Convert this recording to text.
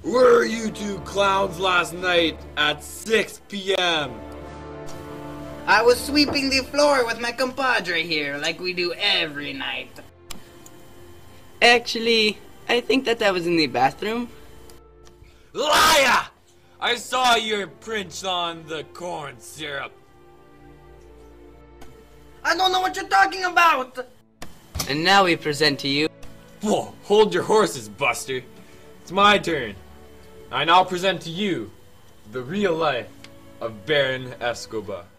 Where were you two clowns last night at 6 p.m.? I was sweeping the floor with my compadre here, like we do every night. Actually, I think that was in the bathroom. Liar! I saw your prints on the corn syrup. I don't know what you're talking about! And now we present to you... Whoa, hold your horses, Buster. It's my turn. I now present to you the real life of Baron Escoba.